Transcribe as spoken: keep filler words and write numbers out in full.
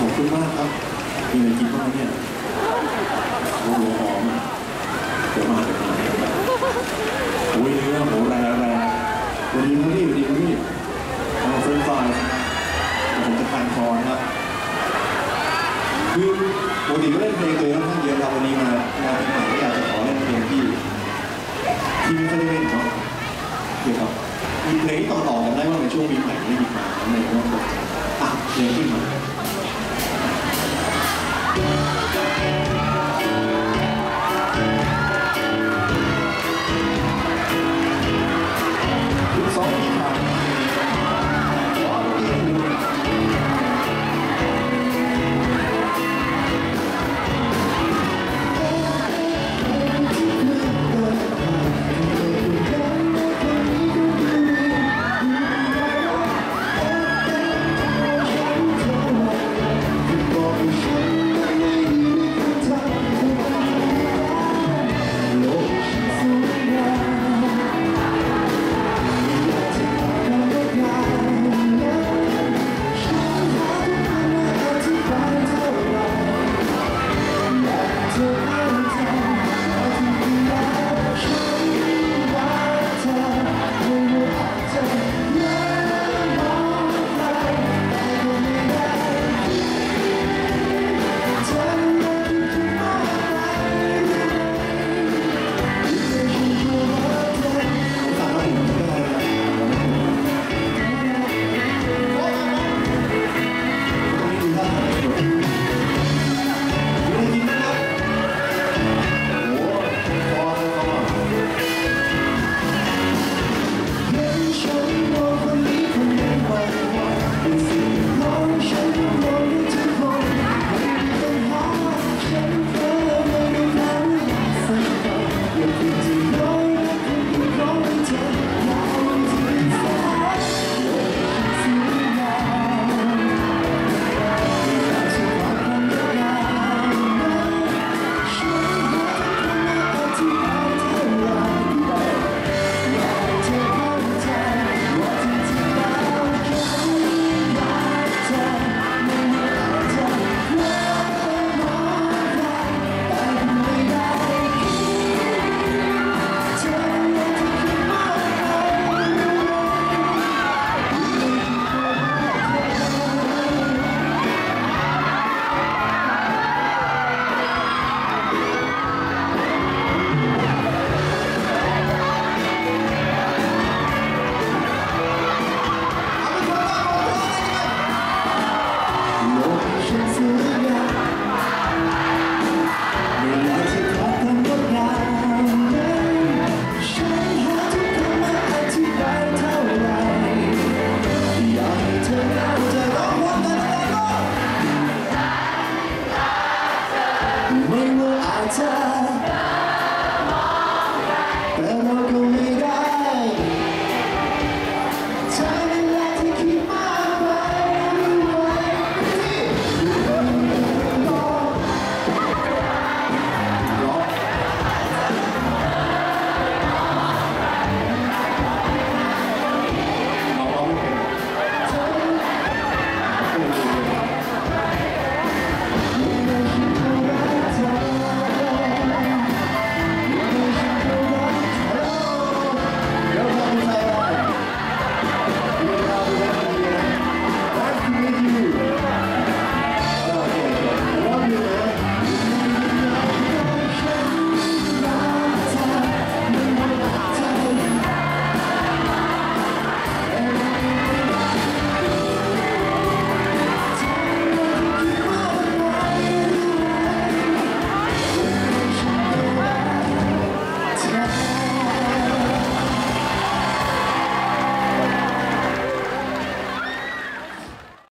อบคุณมากครับมีอะไรกินบ้างเนี่ยโอ้โหหอมเดี๋ยวมาเดี๋ยวมาโอ้ยเนื้อโหแรงแรงวันนี้วันนี้วันนี้วันนี้เอาเฟรนช์ฟรายผมจะทานคอนะครับคือปกติก็เล่นเพลงตัวเองค่อนข้างเยอะครับวันนี้มามาที่ไหนก็อยากจะขอเล่นเพลงที่ที่ไม่ค่อยได้เล่นเนาะเกี่ยวกับมีเพลงที่ต่อๆกันได้ว่าในช่วงปีใหม่ได้หยิบมาในรอบอ่ะเพลงขึ้นมา